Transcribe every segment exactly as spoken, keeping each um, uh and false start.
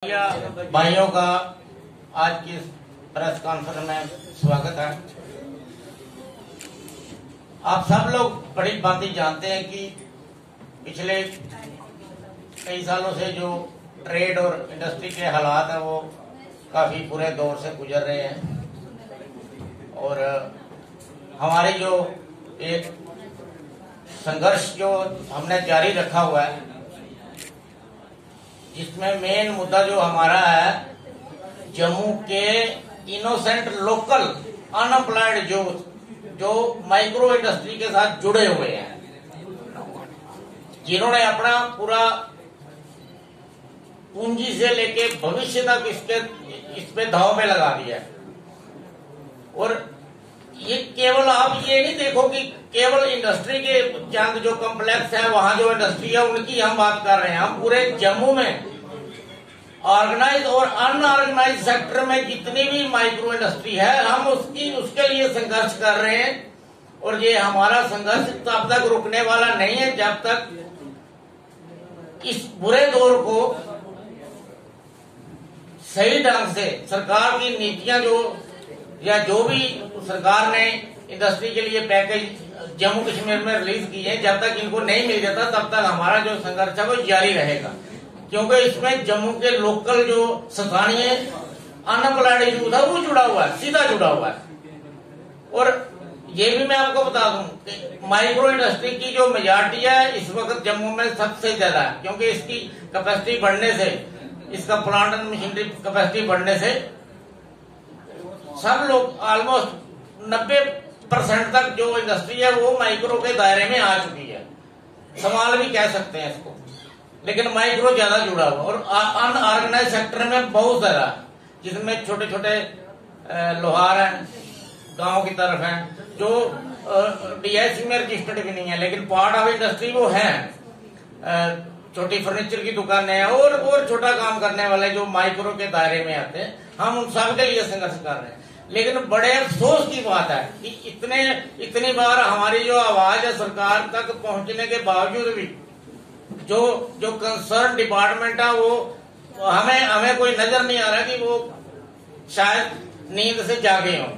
भाइयों का आज की प्रेस कॉन्फ्रेंस में स्वागत है। आप सब लोग बड़ी बातें जानते हैं कि पिछले कई सालों से जो ट्रेड और इंडस्ट्री के हालात हैं वो काफी बुरे दौर से गुजर रहे हैं और हमारी जो एक संघर्ष जो हमने जारी रखा हुआ है, जिसमें मेन मुद्दा जो हमारा है जम्मू के इनोसेंट लोकल अनएम्प्लॉयड यूथ जो माइक्रो इंडस्ट्री के साथ जुड़े हुए हैं, जिन्होंने अपना पूरा पूंजी से लेके भविष्य तक इसके इस पे दांव पे लगा दिया है। और ये केवल आप ये नहीं देखो कि केवल इंडस्ट्री के चंद जो कॉम्प्लेक्स है वहां जो इंडस्ट्री है उनकी हम बात कर रहे हैं। हम पूरे जम्मू में ऑर्गेनाइज और अनऑर्गेनाइज सेक्टर में जितनी भी माइक्रो इंडस्ट्री है हम उसकी उसके लिए संघर्ष कर रहे हैं। और ये हमारा संघर्ष तब तक रुकने वाला नहीं है जब तक इस बुरे दौर को सही ढंग से सरकार की नीतियां जो या जो भी सरकार ने इंडस्ट्री के लिए पैकेज जम्मू कश्मीर में रिलीज किए हैं, जब तक इनको नहीं मिल जाता तब तक हमारा जो संघर्ष है वो जारी रहेगा। क्योंकि इसमें जम्मू के लोकल जो स्थानीय अनएम्प्लॉयड यूथ है वो जुड़ा हुआ है, सीधा जुड़ा हुआ है। और ये भी मैं आपको बता दूं कि माइक्रो इंडस्ट्री की जो मेजॉरिटी है इस वक्त जम्मू में सबसे ज्यादा है, क्योंकि इसकी कैपेसिटी बढ़ने से, इसका प्लांट एंड मशीनरी कैपेसिटी बढ़ने से सब लोग ऑलमोस्ट नब्बे परसेंट तक जो इंडस्ट्री है वो माइक्रो के दायरे में आ चुकी है। सवाल भी कह सकते हैं इसको, लेकिन माइक्रो ज्यादा जुड़ा हुआ और अनऑर्गेनाइज सेक्टर में बहुत ज्यादा, जिसमें छोटे छोटे लोहार हैं, गांव की तरफ हैं, जो डीआईसी में रजिस्टर्ड भी नहीं है लेकिन पार्ट ऑफ इंडस्ट्री वो है। छोटी फर्नीचर की दुकानें हैं और और छोटा काम करने वाले जो माइक्रो के दायरे में आते हैं, हम उन सब के लिए संघर्ष कर रहे हैं। लेकिन बड़े अफसोस की बात है कि इतने इतनी बार हमारी जो आवाज है सरकार तक पहुंचने के बावजूद भी जो जो कंसर्न डिपार्टमेंट है वो हमें हमें कोई नजर नहीं आ रहा कि वो शायद नींद से जागे हों।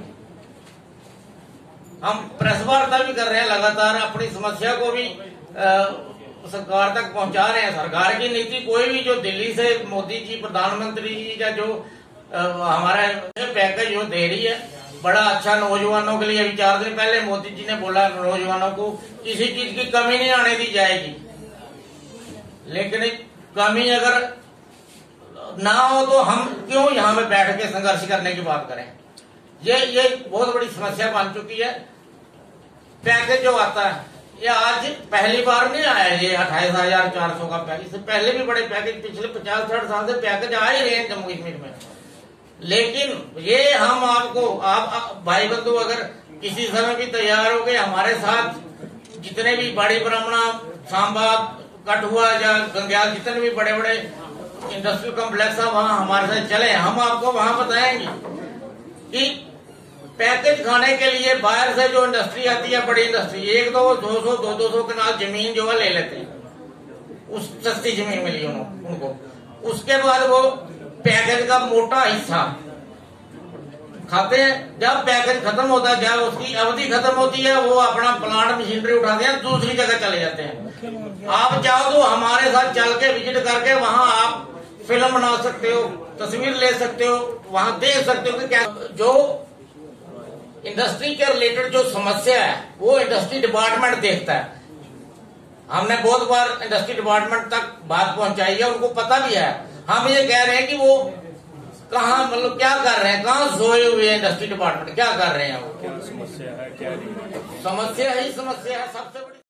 हम प्रेस वार्ता भी कर रहे हैं, लगातार अपनी समस्या को भी आ, सरकार तक पहुंचा रहे हैं। सरकार की नीति कोई भी जो दिल्ली से मोदी जी, प्रधानमंत्री जी का जो आ, हमारा पैकेज जो दे रही है बड़ा अच्छा, नौजवानों के लिए। अभी चार दिन पहले मोदी जी ने बोला नौजवानों को किसी चीज की कमी नहीं आने दी जाएगी, लेकिन कमी अगर ना हो तो हम क्यों यहाँ पे बैठ के संघर्ष करने की बात करें। ये ये बहुत बड़ी समस्या बन चुकी है। पैकेज जो आता है ये आज पहली बार नहीं आया, ये अट्ठाईस हजार चार सौ का पैकेज, इससे पहले भी बड़े पैकेज पिछले पचास साठ साल से पैकेज आ ही रहे हैं जम्मू कश्मीर में। लेकिन ये हम आपको आप, आप भाई बंधु अगर किसी समय भी तैयार हो गए हमारे साथ, जितने भी बड़ी ब्राह्मणा, सांबा, कठुआ या गंग्याल, जितने भी बड़े बड़े इंडस्ट्रियल कॉम्प्लेक्स है वहां हमारे साथ चले, हम आपको वहां बताएंगे कि पैकेज खाने के लिए बाहर से जो इंडस्ट्री आती है, बड़ी इंडस्ट्री, एक दो दो सौ दो दो सौ कनाल जमीन जो है ले लेते हैं, उस सस्ती जमीन मिली उनको। उसके बाद वो पैकेज का मोटा हिस्सा खाते हैं। जब पैकेज खत्म होता है, जब उसकी अवधि खत्म होती है, वो अपना प्लांट मशीनरी उठाते हैं, दूसरी जगह चले जाते हैं। आप चाहो तो हमारे साथ चल के विजिट करके वहां आप फिल्म बना सकते हो, तस्वीर ले सकते हो, वहां देख सकते हो कि क्या जो इंडस्ट्री के रिलेटेड जो समस्या है वो इंडस्ट्री डिपार्टमेंट देखता है। हमने बहुत बार इंडस्ट्री डिपार्टमेंट तक बात पहुंचाई है, उनको पता भी है। हम ये कह रहे हैं कि वो कहाँ, मतलब क्या कर रहे हैं, कहाँ सोए हुए हैं इंडस्ट्री डिपार्टमेंट, क्या कर रहे हैं वो। समस्या है, क्या समस्या ही समस्या है सबसे बड़ी।